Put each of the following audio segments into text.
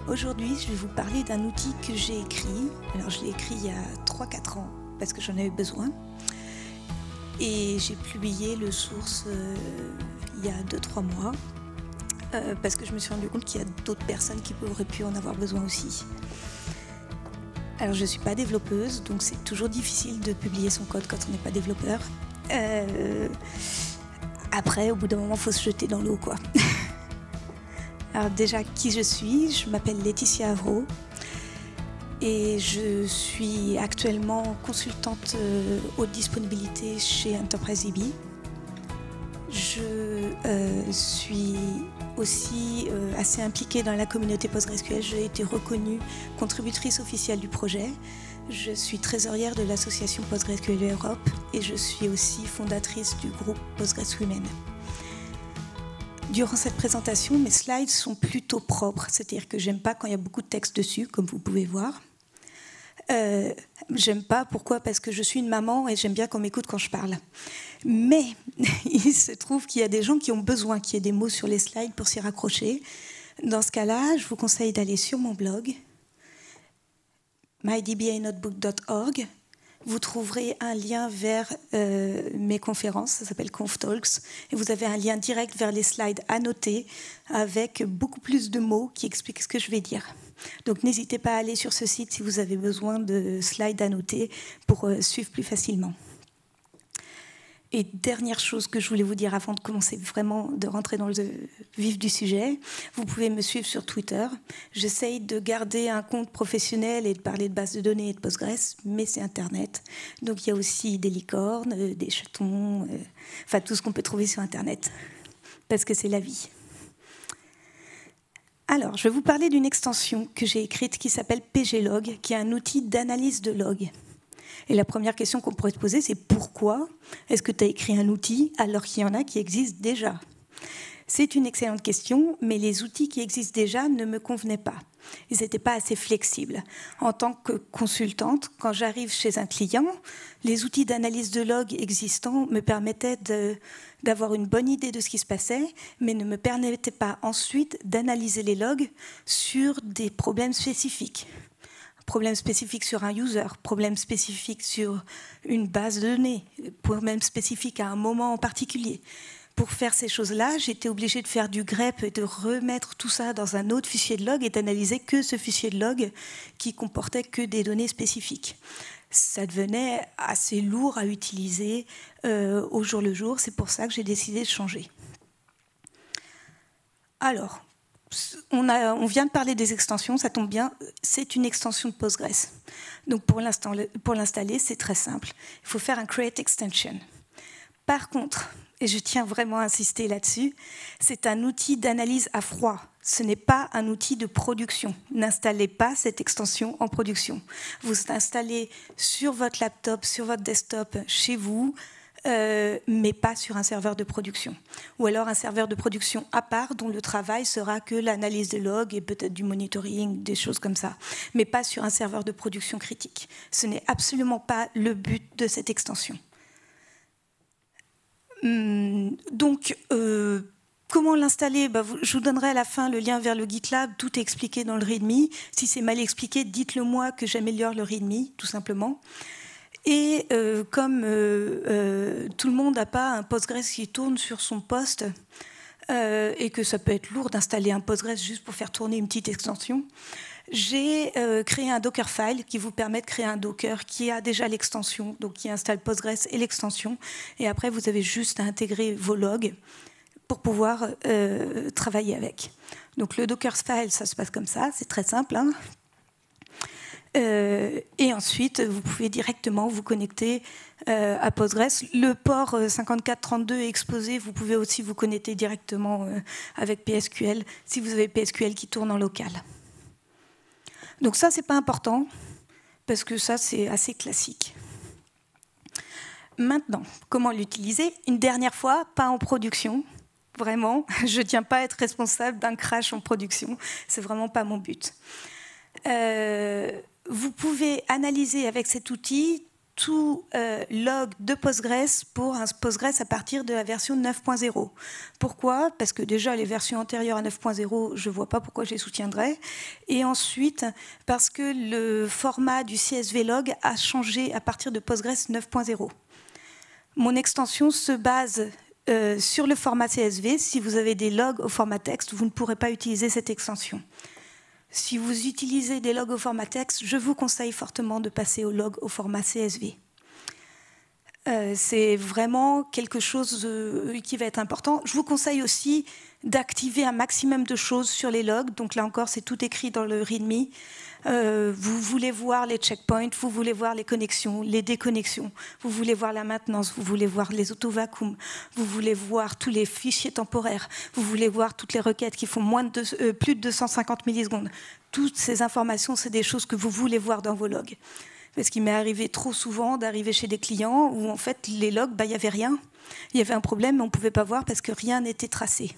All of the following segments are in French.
Aujourd'hui, je vais vous parler d'un outil que j'ai écrit. Alors, je l'ai écrit il y a 3-4 ans parce que j'en avais besoin. Et j'ai publié le source il y a 2-3 mois parce que je me suis rendu compte qu'il y a d'autres personnes qui auraient pu en avoir besoin aussi. Alors, je ne suis pas développeuse, donc c'est toujours difficile de publier son code quand on n'est pas développeur. Après, au bout d'un moment, il faut se jeter dans l'eau, quoi. Alors déjà, qui je suis? Je m'appelle Laetitia Avro et je suis actuellement consultante haute disponibilité chez Enterprise DB. Je suis aussi assez impliquée dans la communauté PostgreSQL. J'ai été reconnue contributrice officielle du projet. Je suis trésorière de l'association PostgreSQL Europe et je suis aussi fondatrice du groupe PostgreSwomen. Durant cette présentation, mes slides sont plutôt propres, c'est-à-dire que j'aime pas quand il y a beaucoup de texte dessus, comme vous pouvez voir. J'aime pas, pourquoi? Parce que je suis une maman et j'aime bien qu'on m'écoute quand je parle. Mais il se trouve qu'il y a des gens qui ont besoin qu'il y ait des mots sur les slides pour s'y raccrocher. Dans ce cas-là, je vous conseille d'aller sur mon blog, mydbanotebook.org. Vous trouverez un lien vers mes conférences, ça s'appelle ConfTalks, et vous avez un lien direct vers les slides annotés avec beaucoup plus de mots qui expliquent ce que je vais dire. Donc n'hésitez pas à aller sur ce site si vous avez besoin de slides annotés pour suivre plus facilement. Et dernière chose que je voulais vous dire avant de commencer vraiment de rentrer dans le vif du sujet, vous pouvez me suivre sur Twitter. J'essaye de garder un compte professionnel et de parler de bases de données et de Postgres, mais c'est Internet. Donc il y a aussi des licornes, des chetons, enfin tout ce qu'on peut trouver sur Internet, parce que c'est la vie. Alors, je vais vous parler d'une extension que j'ai écrite qui s'appelle pglog, qui est un outil d'analyse de log. Et la première question qu'on pourrait se poser, c'est pourquoi est-ce que tu as écrit un outil alors qu'il y en a qui existent déjà? C'est une excellente question, mais les outils qui existent déjà ne me convenaient pas. Ils n'étaient pas assez flexibles. En tant que consultante, quand j'arrive chez un client, les outils d'analyse de log existants me permettaient d'avoir une bonne idée de ce qui se passait, mais ne me permettaient pas ensuite d'analyser les logs sur des problèmes spécifiques. Problème spécifique sur un user, problème spécifique sur une base de données, problème spécifique à un moment en particulier. Pour faire ces choses-là, j'étais obligée de faire du grep et de remettre tout ça dans un autre fichier de log et d'analyser que ce fichier de log qui comportait que des données spécifiques. Ça devenait assez lourd à utiliser au jour le jour, c'est pour ça que j'ai décidé de changer. Alors, on vient de parler des extensions, ça tombe bien, c'est une extension de Postgres. Donc pour l'installer, c'est très simple. Il faut faire un create extension. Par contre, et je tiens vraiment à insister là-dessus, c'est un outil d'analyse à froid. Ce n'est pas un outil de production. N'installez pas cette extension en production. Vous l'installez sur votre laptop, sur votre desktop, chez vous, mais pas sur un serveur de production. Ou alors un serveur de production à part dont le travail sera que l'analyse des logs et peut-être du monitoring, des choses comme ça, mais pas sur un serveur de production critique. Ce n'est absolument pas le but de cette extension. Donc, comment l'installer? Je vous donnerai à la fin le lien vers le GitLab, tout est expliqué dans le README. Si c'est mal expliqué, dites-le moi que j'améliore le README, tout simplement. Et comme tout le monde n'a pas un Postgres qui tourne sur son poste et que ça peut être lourd d'installer un Postgres juste pour faire tourner une petite extension, j'ai créé un Dockerfile qui vous permet de créer un Docker qui a déjà l'extension, donc qui installe Postgres et l'extension. Et après, vous avez juste à intégrer vos logs pour pouvoir travailler avec. Donc le Dockerfile, ça se passe comme ça, c'est très simple, hein. Et ensuite, vous pouvez directement vous connecter à Postgres. Le port 5432 est exposé. Vous pouvez aussi vous connecter directement avec PSQL si vous avez PSQL qui tourne en local. Donc ça, c'est pas important parce que ça, c'est assez classique. Maintenant, comment l'utiliser? Une dernière fois, pas en production. Vraiment, je ne tiens pas à être responsable d'un crash en production. C'est vraiment pas mon but. Vous pouvez analyser avec cet outil tout log de Postgres pour un Postgres à partir de la version 9.0. Pourquoi? Parce que déjà, les versions antérieures à 9.0, je ne vois pas pourquoi je les soutiendrais. Et ensuite, parce que le format du CSV log a changé à partir de Postgres 9.0. Mon extension se base sur le format CSV. Si vous avez des logs au format texte, vous ne pourrez pas utiliser cette extension. Si vous utilisez des logs au format texte, je vous conseille fortement de passer aux logs au format CSV. C'est vraiment quelque chose qui va être important. Je vous conseille aussi d'activer un maximum de choses sur les logs. Donc là encore, c'est tout écrit dans le README. Vous voulez voir les checkpoints, vous voulez voir les connexions, les déconnexions, vous voulez voir la maintenance, vous voulez voir les auto-vacuums, vous voulez voir tous les fichiers temporaires, vous voulez voir toutes les requêtes qui font plus de 250 millisecondes. Toutes ces informations, c'est des choses que vous voulez voir dans vos logs. Parce qu'il m'est arrivé trop souvent d'arriver chez des clients où en fait les logs, il n'y avait rien. Il y avait un problème, mais on ne pouvait pas voir parce que rien n'était tracé.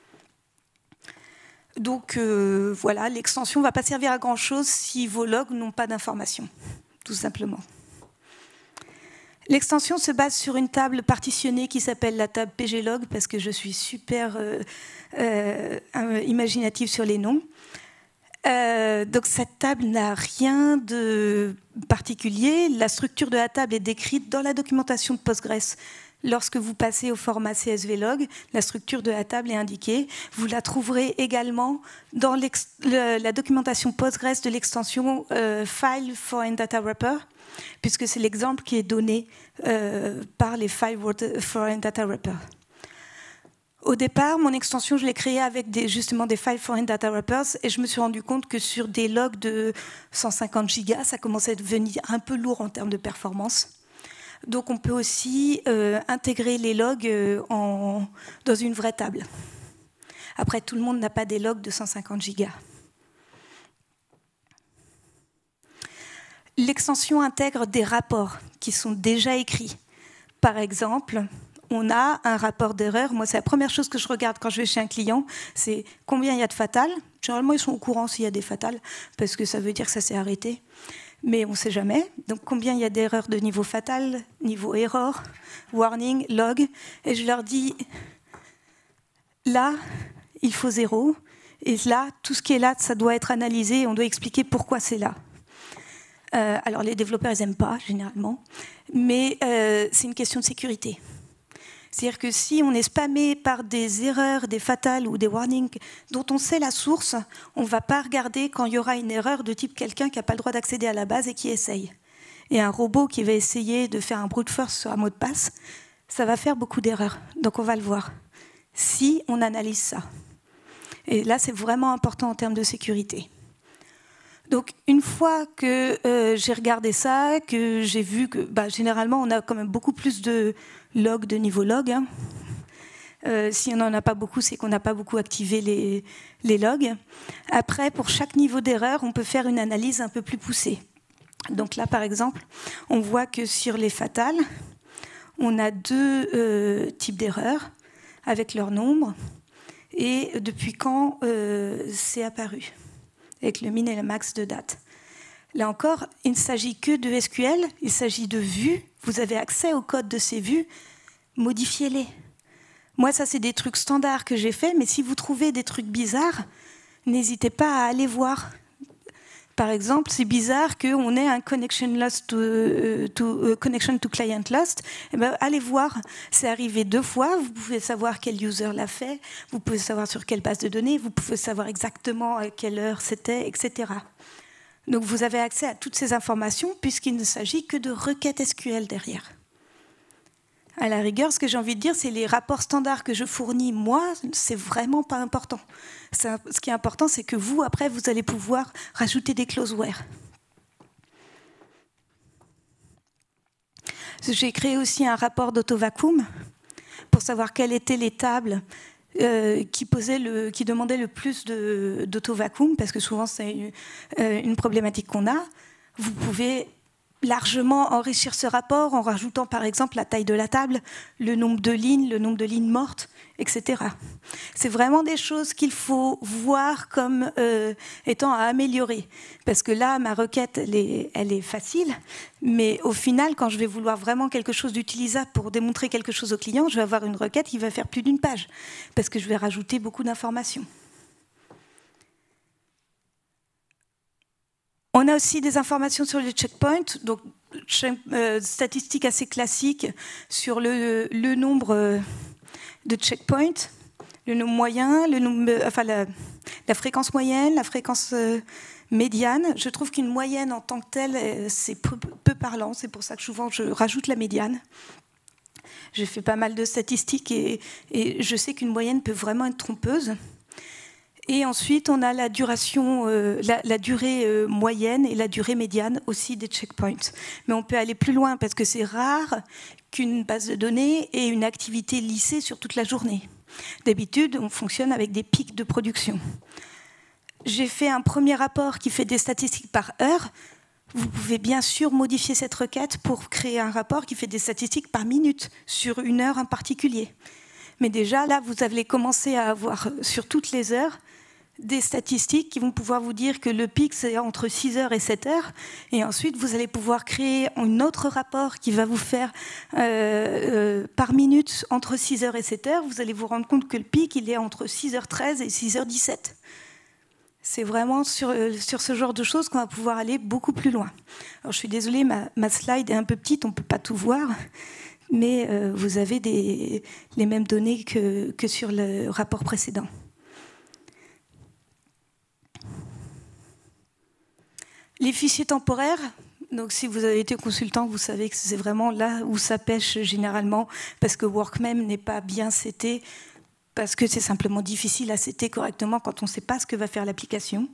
Donc voilà, l'extension ne va pas servir à grand-chose si vos logs n'ont pas d'informations, tout simplement. L'extension se base sur une table partitionnée qui s'appelle la table pglog, parce que je suis super imaginative sur les noms. Donc cette table n'a rien de particulier. La structure de la table est décrite dans la documentation de Postgres. Lorsque vous passez au format CSV log, la structure de la table est indiquée. Vous la trouverez également dans la documentation Postgres de l'extension File Foreign Data Wrapper, puisque c'est l'exemple qui est donné par les File Foreign Data Wrapper. Au départ, mon extension, je l'ai créée avec justement des File Foreign Data Wrappers et je me suis rendu compte que sur des logs de 150 gigas, ça commençait à devenir un peu lourd en termes de performance. Donc on peut aussi intégrer les logs dans une vraie table. Après, tout le monde n'a pas des logs de 150 gigas. L'extension intègre des rapports qui sont déjà écrits. Par exemple, on a un rapport d'erreur. Moi, c'est la première chose que je regarde quand je vais chez un client, c'est combien il y a de fatales. Généralement, ils sont au courant s'il y a des fatales, parce que ça veut dire que ça s'est arrêté. Mais on ne sait jamais. Donc, combien il y a d'erreurs de niveau fatal, niveau error, warning, log. Et je leur dis, là, il faut 0. Et là, tout ce qui est là, ça doit être analysé. On doit expliquer pourquoi c'est là. Alors, les développeurs, ils n'aiment pas, généralement. Mais c'est une question de sécurité. C'est-à-dire que si on est spammé par des erreurs, des fatales ou des warnings dont on sait la source, on ne va pas regarder quand il y aura une erreur de type quelqu'un qui n'a pas le droit d'accéder à la base et qui essaye. Et un robot qui va essayer de faire un brute force sur un mot de passe, ça va faire beaucoup d'erreurs. Donc on va le voir si on analyse ça. Et là, c'est vraiment important en termes de sécurité. Donc, une fois que j'ai regardé ça, que j'ai vu que généralement, on a quand même beaucoup plus de logs de niveau log. Hein. Si on n'en a pas beaucoup, c'est qu'on n'a pas beaucoup activé les logs. Après, pour chaque niveau d'erreur, on peut faire une analyse un peu plus poussée. Donc là, par exemple, on voit que sur les fatales, on a deux types d'erreurs avec leur nombre et depuis quand c'est apparu, avec le min et le max de date. Là encore, il ne s'agit que de SQL, il s'agit de vues. Vous avez accès au code de ces vues, modifiez-les. Moi, ça, c'est des trucs standards que j'ai faits, mais si vous trouvez des trucs bizarres, n'hésitez pas à aller voir. Par exemple, c'est bizarre qu'on ait un connection to client lost. Eh ben, allez voir, c'est arrivé 2 fois. Vous pouvez savoir quel user l'a fait, vous pouvez savoir sur quelle base de données, vous pouvez savoir exactement à quelle heure c'était, etc. Donc vous avez accès à toutes ces informations puisqu'il ne s'agit que de requêtes SQL derrière. À la rigueur, ce que j'ai envie de dire, c'est les rapports standards que je fournis, moi, c'est vraiment pas important. Ce qui est important, c'est que vous, après, vous allez pouvoir rajouter des clauses where. J'ai créé aussi un rapport d'auto-vacuum pour savoir quelles étaient les tables qui demandaient le plus d'auto-vacuum, parce que souvent, c'est une problématique qu'on a. Vous pouvez largement enrichir ce rapport en rajoutant par exemple la taille de la table, le nombre de lignes mortes, etc. C'est vraiment des choses qu'il faut voir comme étant à améliorer. Parce que là, ma requête, elle est facile, mais au final, quand je vais vouloir vraiment quelque chose d'utilisable pour démontrer quelque chose au client, je vais avoir une requête qui va faire plus d'une page, parce que je vais rajouter beaucoup d'informations. On a aussi des informations sur les checkpoints, donc statistiques assez classiques sur le nombre de checkpoints, le nombre moyen, la fréquence moyenne, la fréquence médiane. Je trouve qu'une moyenne en tant que telle, c'est peu parlant, c'est pour ça que souvent je rajoute la médiane. J'ai fait pas mal de statistiques et je sais qu'une moyenne peut vraiment être trompeuse. Et ensuite, on a la duration, la durée moyenne et la durée médiane aussi des checkpoints. Mais on peut aller plus loin parce que c'est rare qu'une base de données ait une activité lissée sur toute la journée. D'habitude, on fonctionne avec des pics de production. J'ai fait un premier rapport qui fait des statistiques par heure. Vous pouvez bien sûr modifier cette requête pour créer un rapport qui fait des statistiques par minute sur une heure en particulier. Mais déjà, là, vous allez commencer à avoir sur toutes les heures des statistiques qui vont pouvoir vous dire que le pic, c'est entre 6 heures et 7 heures. Et ensuite, vous allez pouvoir créer un autre rapport qui va vous faire par minute entre 6 heures et 7 heures. Vous allez vous rendre compte que le pic, il est entre 6h13 et 6h17. C'est vraiment sur ce genre de choses qu'on va pouvoir aller beaucoup plus loin. Alors, je suis désolée, ma slide est un peu petite, on ne peut pas tout voir. Mais vous avez les mêmes données que sur le rapport précédent. Les fichiers temporaires, donc si vous avez été consultant, vous savez que c'est vraiment là où ça pêche généralement, parce que Workmem n'est pas bien seté, parce que c'est simplement difficile à setter correctement quand on ne sait pas ce que va faire l'application.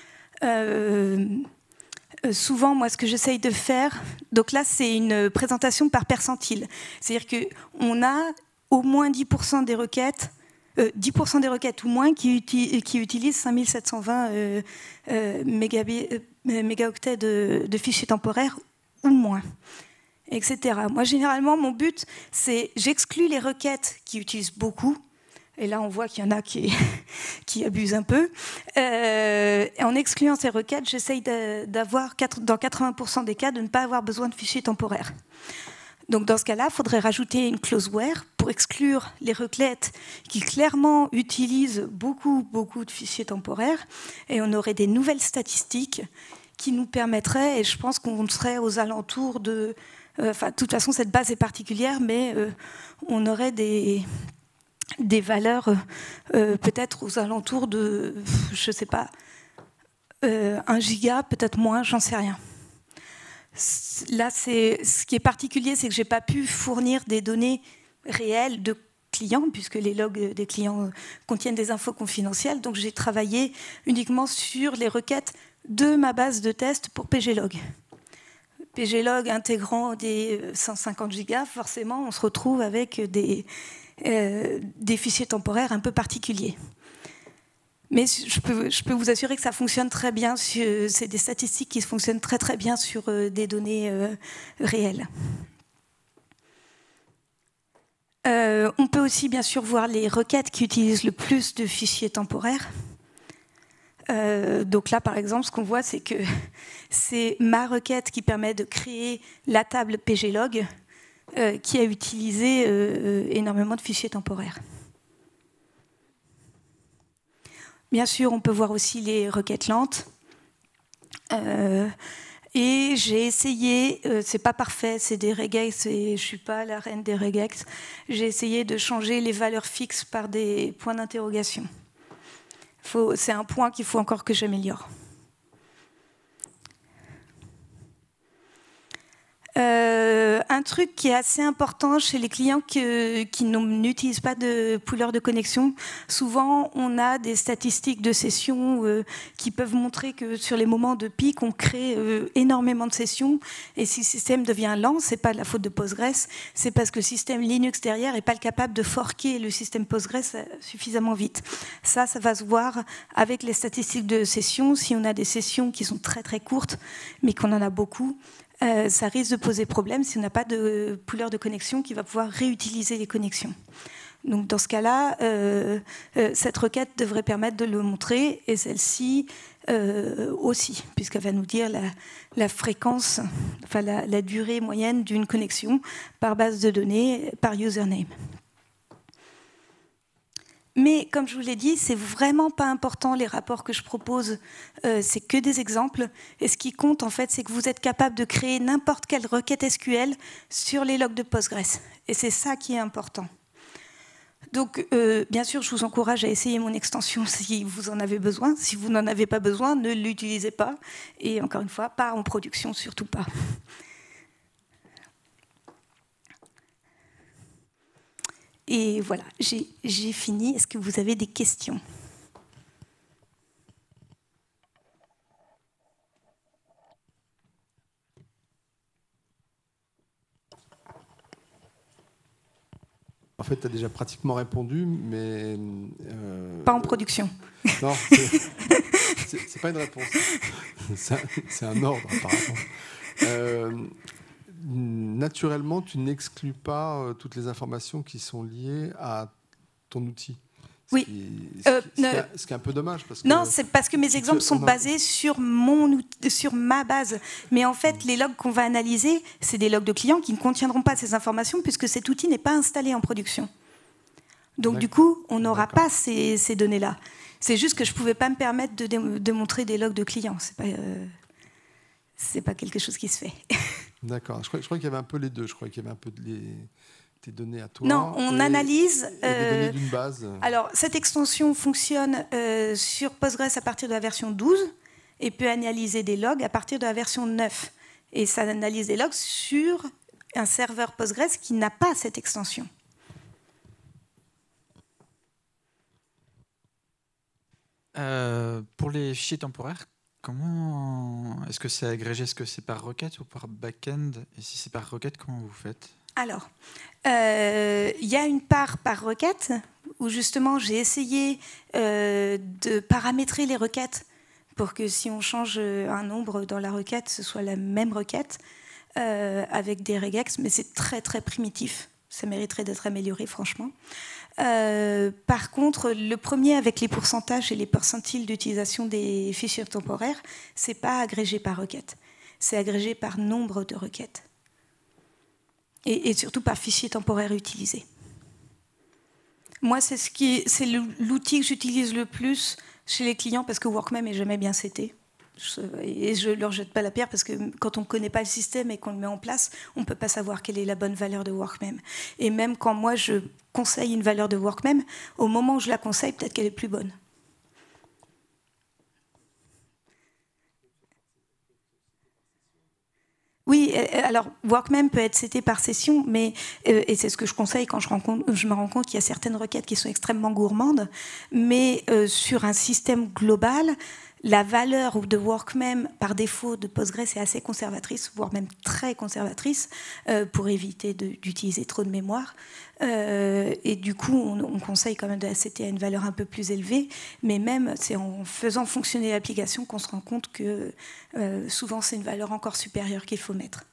Souvent, moi, ce que j'essaye de faire, donc là, c'est une présentation par percentile. C'est-à-dire qu'on a au moins 10% des requêtes, 10% des requêtes ou moins qui utilisent 5720 mégaoctets de fichiers temporaires ou moins, etc. Moi, généralement, mon but, c'est j'exclus les requêtes qui utilisent beaucoup. Et là, on voit qu'il y en a qui abusent un peu. En excluant ces requêtes, j'essaye d'avoir, dans 80% des cas, de ne pas avoir besoin de fichiers temporaires. Donc, dans ce cas-là, il faudrait rajouter une clause where pour exclure les requêtes qui clairement utilisent beaucoup de fichiers temporaires. Et on aurait des nouvelles statistiques qui nous permettraient, et je pense qu'on serait aux alentours de... de toute façon, cette base est particulière, mais on aurait des valeurs peut-être aux alentours de, je ne sais pas, 1 giga, peut-être moins, j'en sais rien. Là, ce qui est particulier, c'est que je n'ai pas pu fournir des données réelles de clients, puisque les logs des clients contiennent des infos confidentielles. Donc, j'ai travaillé uniquement sur les requêtes de ma base de test pour PGLog. PGLog intégrant des 150 gigas, forcément, on se retrouve avec des fichiers temporaires un peu particuliers. Mais je peux vous assurer que ça fonctionne très bien. C'est des statistiques qui fonctionnent très bien sur des données réelles. On peut aussi bien sûr voir les requêtes qui utilisent le plus de fichiers temporaires. Donc là, par exemple, ce qu'on voit, c'est que c'est ma requête qui permet de créer la table PGLog qui a utilisé énormément de fichiers temporaires. Bien sûr, on peut voir aussi les requêtes lentes. Et j'ai essayé, c'est pas parfait, c'est des regex et je suis pas la reine des regex. J'ai essayé de changer les valeurs fixes par des points d'interrogation. C'est un point qu'il faut encore que j'améliore. Un truc qui est assez important chez les clients qui n'utilisent pas de pooler de connexion, souvent on a des statistiques de sessions qui peuvent montrer que sur les moments de pic, on crée énormément de sessions et si le système devient lent, c'est pas de la faute de Postgres, c'est parce que le système Linux derrière n'est pas capable de forker le système Postgres suffisamment vite. Ça va se voir avec les statistiques de sessions. Si on a des sessions qui sont très courtes, mais qu'on en a beaucoup, ça risque de poser problème si on n'a pas de pooleur de connexion qui va pouvoir réutiliser les connexions. Donc dans ce cas-là, cette requête devrait permettre de le montrer, et celle-ci aussi, puisqu'elle va nous dire la fréquence, enfin la durée moyenne d'une connexion par base de données, par username. Mais comme je vous l'ai dit, c'est vraiment pas important les rapports que je propose, c'est que des exemples. Et ce qui compte en fait, c'est que vous êtes capable de créer n'importe quelle requête SQL sur les logs de Postgres. Et c'est ça qui est important. Donc, bien sûr, je vous encourage à essayer mon extension si vous en avez besoin. Si vous n'en avez pas besoin, ne l'utilisez pas. Et encore une fois, pas en production, surtout pas. Et voilà, j'ai fini. Est-ce que vous avez des questions ? En fait, tu as déjà pratiquement répondu, mais... Pas en production. Non, c'est pas une réponse. C'est un ordre, apparemment. Naturellement, tu n'exclus pas toutes les informations qui sont liées à ton outil. Oui. Ce qui est un peu dommage. Parce que non, c'est parce que mes exemples sont basés sur ma base. Mais en fait, les logs qu'on va analyser, c'est des logs de clients qui ne contiendront pas ces informations puisque cet outil n'est pas installé en production. Donc du coup, on n'aura pas ces données-là. C'est juste que je ne pouvais pas me permettre de montrer des logs de clients. C'est pas quelque chose qui se fait. D'accord. Je crois qu'il y avait un peu les deux. Je crois qu'il y avait un peu tes données à toi. Non, on analyse. Et les données d'une base. Alors, cette extension fonctionne sur Postgres à partir de la version 12 et peut analyser des logs à partir de la version 9. Et ça analyse des logs sur un serveur Postgres qui n'a pas cette extension. Pour les fichiers temporaires, comment est-ce que c'est agrégé? Est-ce que c'est par requête ou par back-end? Et si c'est par requête, comment vous faites? Alors, il y a une part par requête où justement j'ai essayé de paramétrer les requêtes pour que si on change un nombre dans la requête, ce soit la même requête avec des regex, mais c'est très très primitif. Ça mériterait d'être amélioré, franchement. Par contre, le premier avec les pourcentages et les percentiles d'utilisation des fichiers temporaires, c'est pas agrégé par requête, c'est agrégé par nombre de requêtes. Et surtout par fichier temporaire utilisé. Moi, c'est l'outil que j'utilise le plus chez les clients parce que Workmem n'est jamais bien seté. Et je ne leur jette pas la pierre parce que quand on ne connaît pas le système et qu'on le met en place, on ne peut pas savoir quelle est la bonne valeur de Workmem. Et même quand moi, je conseille une valeur de Workmem, au moment où je la conseille, peut-être qu'elle est plus bonne. Oui, alors Workmem peut être seté par session, mais et c'est ce que je conseille quand je me rends compte qu'il y a certaines requêtes qui sont extrêmement gourmandes, mais sur un système global, la valeur de Workmem par défaut de Postgres est assez conservatrice, voire même très conservatrice, pour éviter d'utiliser trop de mémoire. Et du coup, on conseille quand même de la setter à une valeur un peu plus élevée, mais même c'est en faisant fonctionner l'application qu'on se rend compte que souvent c'est une valeur encore supérieure qu'il faut mettre.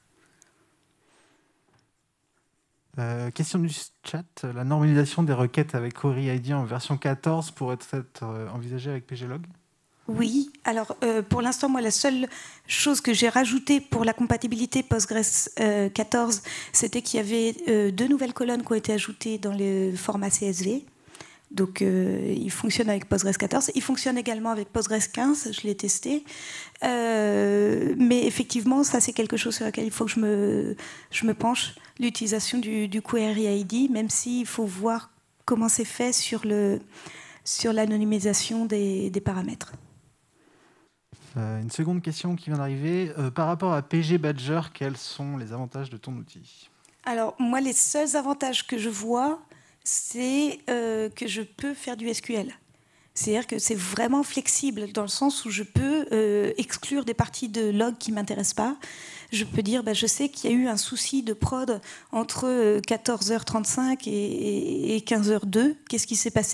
Question du chat. La normalisation des requêtes avec Query ID en version 14 pourrait être envisagée avec PGLog? Oui, alors pour l'instant, moi, la seule chose que j'ai rajoutée pour la compatibilité Postgres 14, c'était qu'il y avait 2 nouvelles colonnes qui ont été ajoutées dans le format CSV. Donc, il fonctionne avec Postgres 14. Il fonctionne également avec Postgres 15, je l'ai testé. Mais effectivement, ça, c'est quelque chose sur lequel il faut que je me penche. L'utilisation du Query ID, même s'il faut voir comment c'est fait sur l'anonymisation des paramètres. Une seconde question qui vient d'arriver. Par rapport à PG Badger, quels sont les avantages de ton outil? Alors, moi, les seuls avantages que je vois, c'est que je peux faire du SQL. C'est-à-dire que c'est vraiment flexible dans le sens où je peux exclure des parties de log qui ne m'intéressent pas. Je peux dire, je sais qu'il y a eu un souci de prod entre 14h35 et 15h02. Qu'est-ce qui s'est passé ?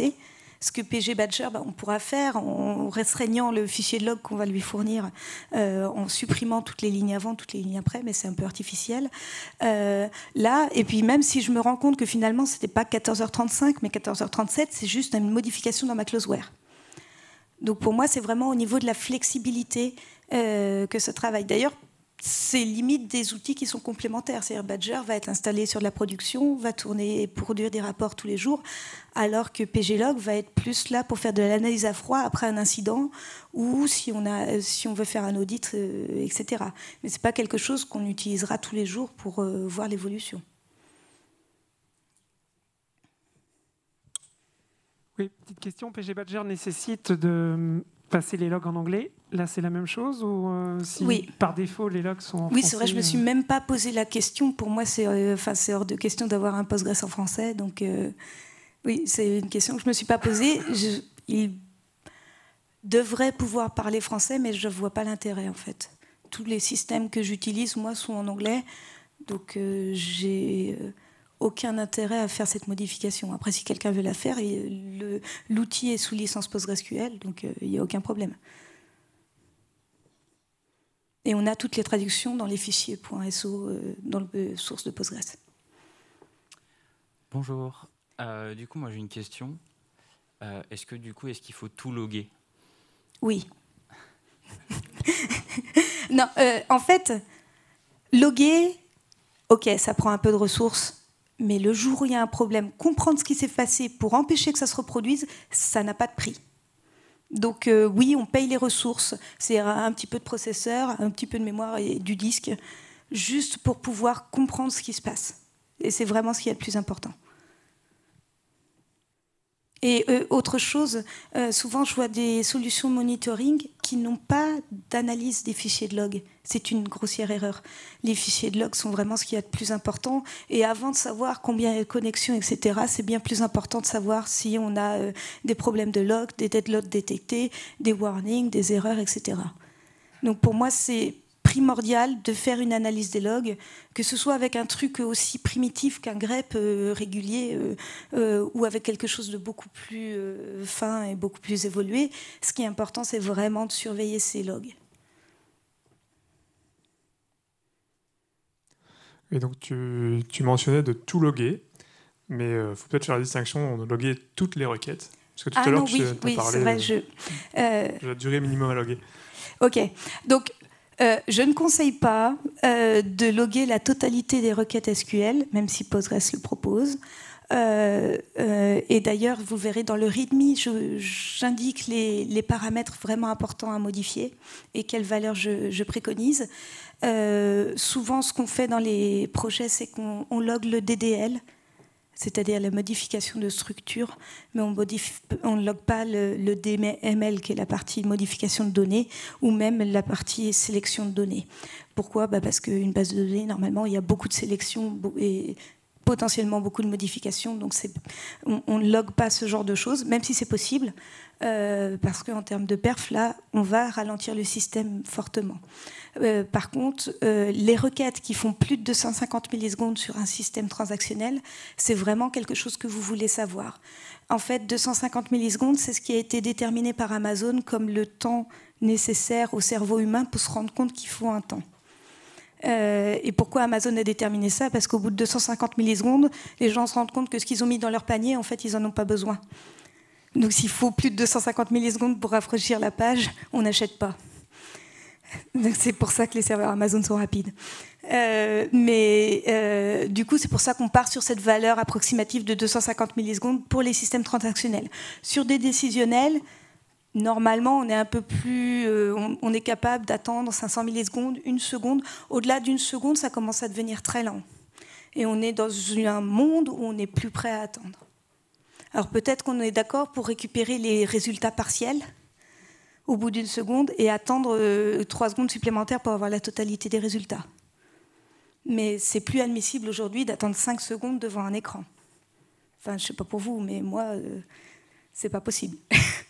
Ce que PG Badger, on pourra faire en restreignant le fichier de log qu'on va lui fournir, en supprimant toutes les lignes avant, toutes les lignes après, mais c'est un peu artificiel. Là, et puis même si je me rends compte que finalement, ce n'était pas 14h35, mais 14h37, c'est juste une modification dans ma closeware. Donc pour moi, c'est vraiment au niveau de la flexibilité que ça travaille. D'ailleurs, c'est limite des outils qui sont complémentaires. C'est-à-dire Badger va être installé sur de la production, va tourner et produire des rapports tous les jours, alors que PGLog va être plus là pour faire de l'analyse à froid après un incident ou si on veut faire un audit, etc. Mais ce n'est pas quelque chose qu'on utilisera tous les jours pour voir l'évolution. Oui, petite question. PG Badger nécessite de passer les logs en anglais. Là, c'est la même chose ou si oui. Par défaut, les logs sont en français? Oui, c'est vrai, je ne me suis même pas posé la question. Pour moi, c'est hors de question d'avoir un Postgres en français. Donc, oui, c'est une question que je ne me suis pas posée. Il devrait pouvoir parler français, mais je ne vois pas l'intérêt, en fait. Tous les systèmes que j'utilise, moi, sont en anglais. Donc, j'ai aucun intérêt à faire cette modification. Après, si quelqu'un veut la faire, l'outil est sous licence PostgreSQL, donc il n'y a aucun problème. Et on a toutes les traductions dans les fichiers .so, dans le source de Postgres. Bonjour. Du coup, moi j'ai une question. Est-ce qu'il faut tout loguer? Oui. Non, en fait, loguer, ok, ça prend un peu de ressources. Mais le jour où il y a un problème, comprendre ce qui s'est passé pour empêcher que ça se reproduise, ça n'a pas de prix. Donc oui, on paye les ressources, c'est un petit peu de processeur, un petit peu de mémoire et du disque, juste pour pouvoir comprendre ce qui se passe. Et c'est vraiment ce qui est le plus important. Et autre chose, souvent je vois des solutions de monitoring qui n'ont pas d'analyse des fichiers de log. C'est une grossière erreur. Les fichiers de log sont vraiment ce qu'il y a de plus important. Et avant de savoir combien il y a de connexions, etc., c'est bien plus important de savoir si on a des problèmes de log, des deadlocks détectés, des warnings, des erreurs, etc. Donc pour moi, c'est primordial de faire une analyse des logs, que ce soit avec un truc aussi primitif qu'un grep régulier ou avec quelque chose de beaucoup plus fin et beaucoup plus évolué. Ce qui est important, c'est vraiment de surveiller ces logs. Et donc tu mentionnais de tout loguer, mais il faut peut-être faire la distinction de loguer toutes les requêtes. Parce que tout à l'heure, tu as parlé de la durée minimum à loguer. Ok, donc je ne conseille pas de loguer la totalité des requêtes SQL, même si Postgres le propose. Et d'ailleurs, vous verrez dans le README, j'indique les paramètres vraiment importants à modifier et quelles valeurs je préconise. Souvent, ce qu'on fait dans les projets, c'est qu'on log le DDL, c'est-à-dire la modification de structure, mais on ne log pas le DML, qui est la partie modification de données, ou même la partie sélection de données. Pourquoi ? Parce qu'une base de données, normalement, il y a beaucoup de sélections et potentiellement beaucoup de modifications, donc on ne log pas ce genre de choses, même si c'est possible, parce qu'en termes de perf, là, on va ralentir le système fortement. Par contre, les requêtes qui font plus de 250 millisecondes sur un système transactionnel, c'est vraiment quelque chose que vous voulez savoir. En fait, 250 millisecondes, c'est ce qui a été déterminé par Amazon comme le temps nécessaire au cerveau humain pour se rendre compte qu'il faut un temps. Et pourquoi Amazon a déterminé ça ? Parce qu'au bout de 250 millisecondes, les gens se rendent compte que ce qu'ils ont mis dans leur panier, en fait, ils n'en ont pas besoin. Donc s'il faut plus de 250 millisecondes pour rafraîchir la page, on n'achète pas. Donc c'est pour ça que les serveurs Amazon sont rapides. Du coup, c'est pour ça qu'on part sur cette valeur approximative de 250 millisecondes pour les systèmes transactionnels. Sur des décisionnels, normalement, on est un peu plus, on est capable d'attendre 500 millisecondes, une seconde. Au-delà d'une seconde, ça commence à devenir très lent. Et on est dans un monde où on n'est plus prêt à attendre. Alors peut-être qu'on est d'accord pour récupérer les résultats partiels au bout d'une seconde et attendre 3 secondes supplémentaires pour avoir la totalité des résultats. Mais c'est plus admissible aujourd'hui d'attendre 5 secondes devant un écran. Enfin, je ne sais pas pour vous, mais moi, c'est pas possible.